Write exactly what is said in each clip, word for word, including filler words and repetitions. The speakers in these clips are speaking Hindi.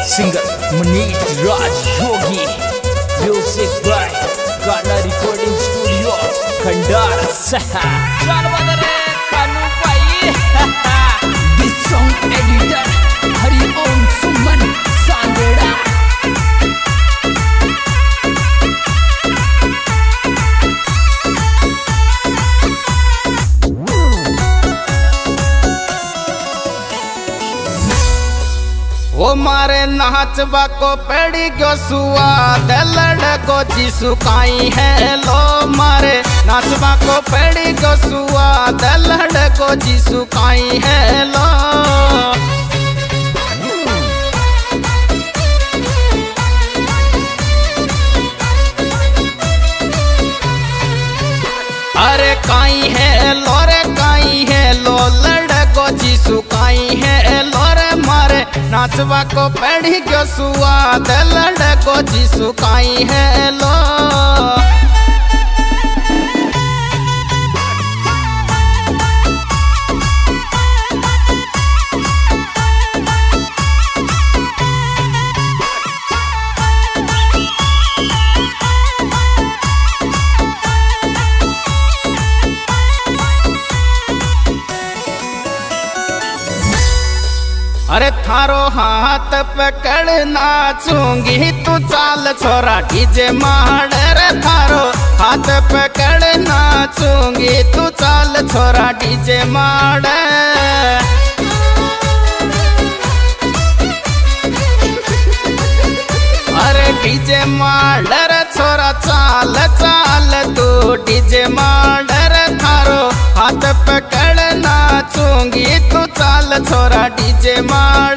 Singer Manish Raj Yogi, music by गाना रिकॉर्डिंग स्टूडियो खंडार शहर। कानू भाई this song editor Hariom Suman Sangra. ओ मारे नाचबा को पेड़ी गो सुआद लड़को जी सुकाई है लो। मारे नाचबा को पेड़ी गो सुआद लड़को जी सुकाई है लो। अरे काई है लो रे काई है लो लड़को जी सुकाई है लो रे। मारे नाचबा को पेड़ी क्यों सुआद लड़को जी सुकाई है लो। अरे थारो हाथ पकड़ नाचूंगी तू चाल छोरा डीजे मार। रे थारो हाथ पकड़ नाचूंगी तू चाल छोरा डीजे मार। अरे डीजे मार रे छोरा चाल चाल तू डीजे मार। रे थारो हाथ पकड़ नाचूंगी तू चाल छोरा डीजे मार।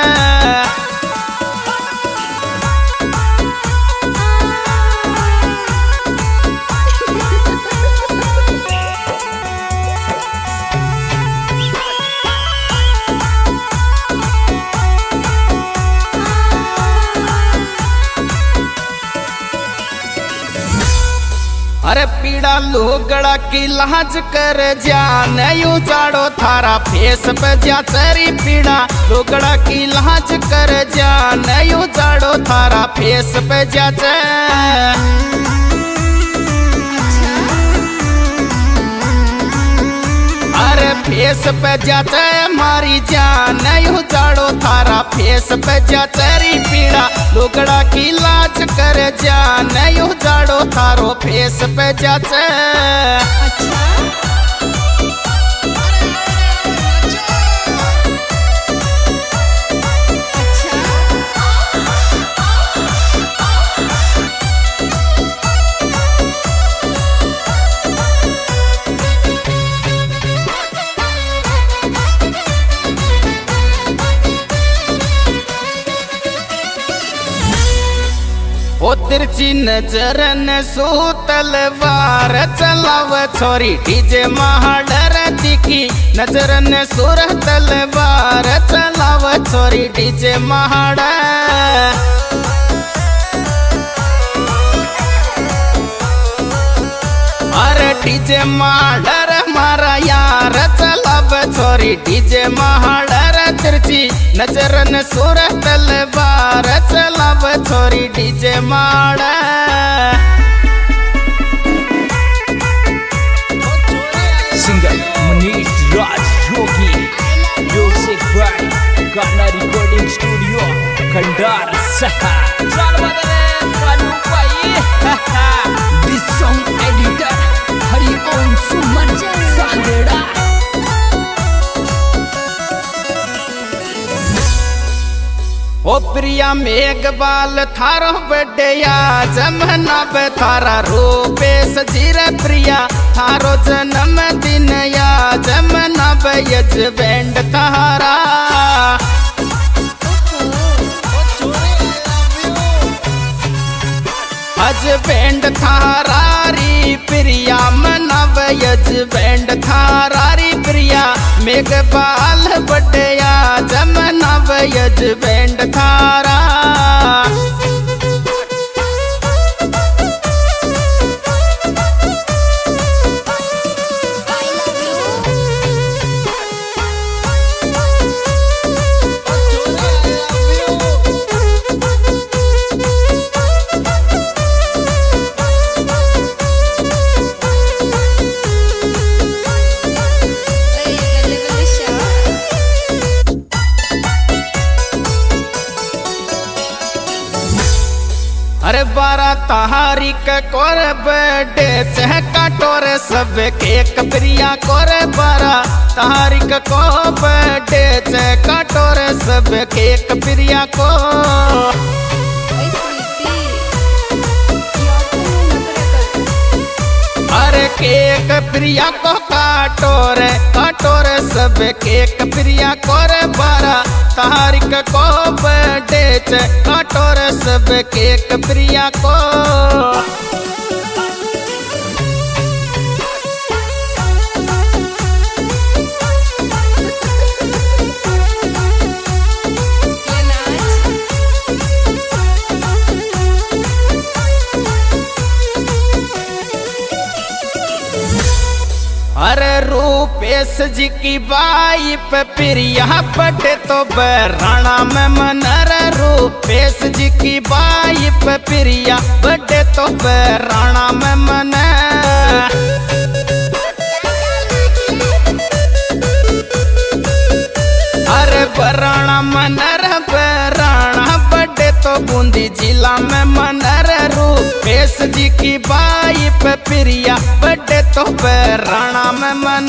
अरे पीड़ा लोगड़ा की लाज कर जान यू जाड़ो थारा फेस पे जा चरी। पीड़ा लोगड़ा की लाज कर जान यू जाड़ो थारा फेस पे जा चे। अरे फेस पे जाते मारी जान यू जाड़ो थारा फेस पे जा चरी। पीड़ा लोगड़ा की लाज कर जान यू जाड़ो थारो फेस पे जाते। ओ तिरछी नजर ने सो तलवार चलाव छोरी डीजे महाडर। दिखी नजर ने सुर तलवार चलाव छोरी डीजे महाडर। अरे डीजे महाडर मारा यार चलाव छोरी डीजे महाडर। तिरछी नजर ने सुर तलवार चलाव छोरी डीजे मार। Singer Manish Raj Yogi, music by गाना रिकॉर्डिंग स्टूडियो खंडार शहर। कानू भाई this song editor Hariom Suman Sangra. ओ प्रिया मेघबाल थारो बड़या जमना पे थारा रूपे सजीरे। प्रिया थारो जन्म दिन या जमना पे यज बैंड थारा। अज बैंड थारा री प्रिया मनव यज बैंड थारा री। प्रिया मेघबाल बड़या जमना यज बैंड थारा। अरे बारह तारीख कोर बर्थडे चह कटोरे सब केक प्रिया कोरे बारह तारीख को बर्थडे चह कटोरे सब केक प्रिया को। अरे केक प्रिया को काटोरे काटोरे सब केक प्रिया कोरे बारह तारीख को बर्थडे च काटोरे सब केक प्रिया को। अरे रूपेश जी की वाइफ प्रिया बर्थडे तो बराना में मनर। रूपेश जी की वाइफ प्रिया बर्थडे तो बराना में मन। अरे बराना मनर बराना बर्थडे तो बूंदी जिला में मनर। रूपेश जी की वाइफ प्रिया बर्थडे तो बराना में मन।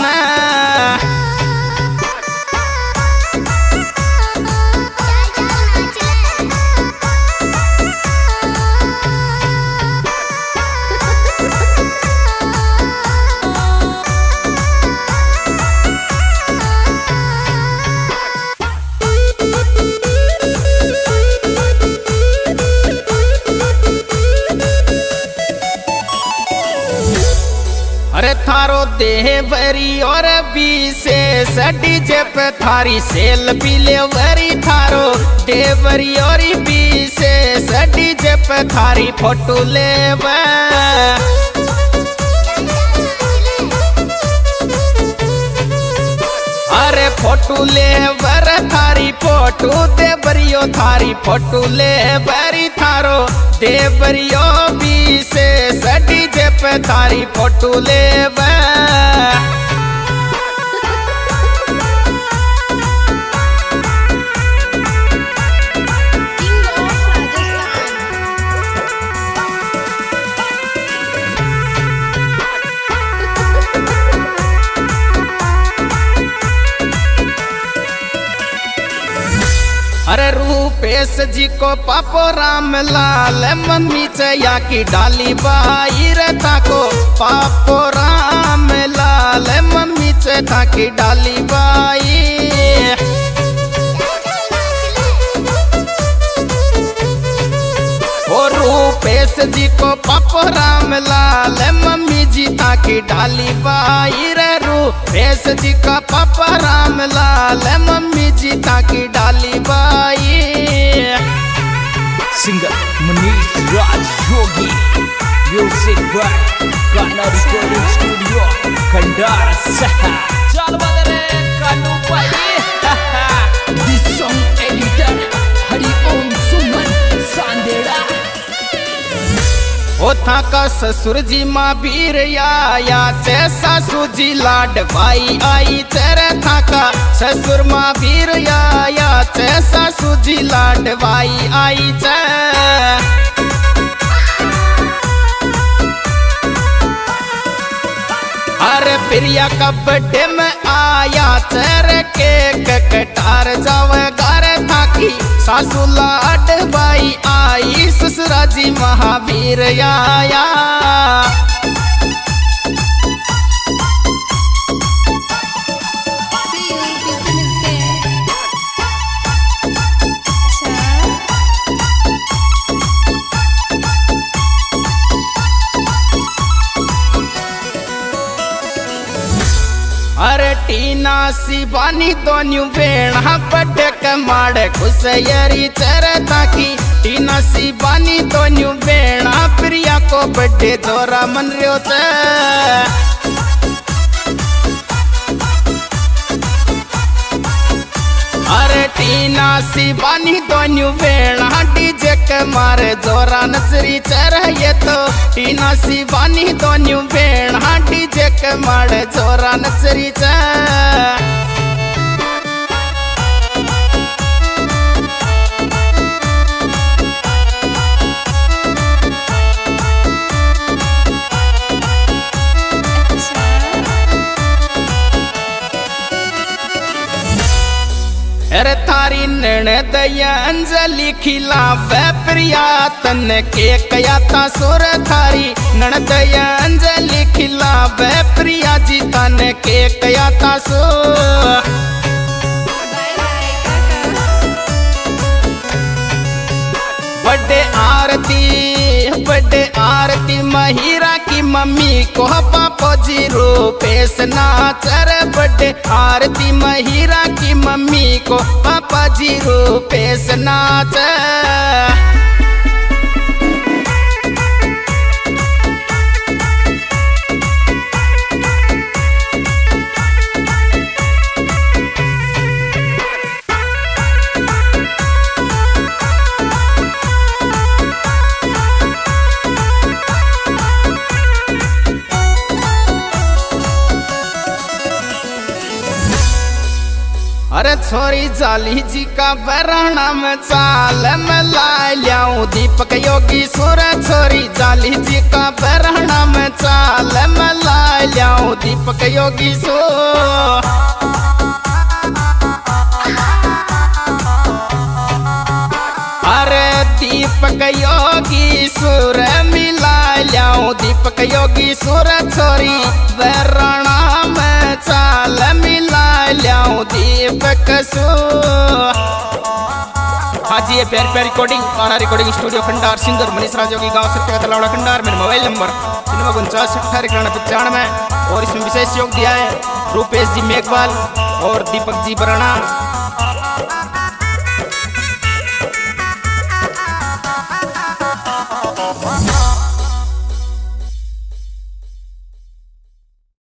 अरे थारो देवरी और विशेष डीजे पे थारी सेल पिलेवरी। थारो देवरी और विशेष डीजे पे थारी फोटो लेवे। अरे फोटो लेवर थारी फोटो देवरियो थारी फोटो लेवरी। थारो देवरियो विशेष डीजे पे थारी फोटो लेवे। अरे रूपेश जी को पापो राम लाल मम्मी चया की डाली बाई रहता को। पापो राम लाल मम्मी चया की डाली बाई। ओ रूपेश जी को पापो राम लाल मम्मी जी ताकी डाली बाई रे। रूपेश जी का पापा राम लाल मम्मी जी ताकी डाली बाई। Singer Manish Raj Yogi, music by गाना रिकॉर्डिंग स्टूडियो खंडार सहा। चल बदले कानू भाई this song editor Hariom Suman Sandera. ओ था का ससुर जी माँ वीर आया चे सासू जी लाड भाई आई तेरे था का ससुर माँ वीर आया चे सासू जी लाड भाई आई चे। अरे प्रिया का बर्थडे में आया तेरे केक कटार जावे घर था की सासू लाड भाई आई ससुरा जी महावीर आया। अरे टीना शिवानी दोन्यू वेणा बर्थडे के माड़े खुशयरी चेरे ताकी। टीना शिवानी दोन्यू वेणा प्रिया को बर्थडे जोरा मन रियो चे। अरे टीना शिवानी दोन्यू वेणा डीजे के मारे जोरा नचरी चेरे ये तो। टीना शिवानी दोन्यू वेणा डीजे के मारे जोरा नचरी चे। अरे थारी ननद अंजलि खिलावे प्रिया तन के कयाता सुर थारी ननद अंजलि खिलावे प्रिया जी तन के कयाता सुर। बड़े आरती बड़े आरती महिरा की मम्मी को पापा जी रूपेश नाचर। बड़े आरती महिरा की मम्मी को पापा जी रूपेश नाचर। अरे छोरी जाली जी का बरहना में चाल में ला लियाऊं दीपक योगी सुर। छोरी जाली जी का बरहना में चाल में ला लियाऊं दीपक योगी सुर। अरे दीपक योगी सुर मिला लियाऊं दीपक योगी सुर। छोरी बरहना में चाल मिला लियाऊं दीपक सुर। हाँ जी, ये प्यारी प्यारी रिकॉर्डिंग गाना recording studio Khandar singer Manish Raj Jogi गाँव सत्य तलावड़ा खंडार। मेरा मोबाइल नंबर सिनेमा उनचास अठारह इक्यानवे पचानवे। और इसमें विशेष योग दिया है रूपेश जी मेघवाल और दीपक जी बराना।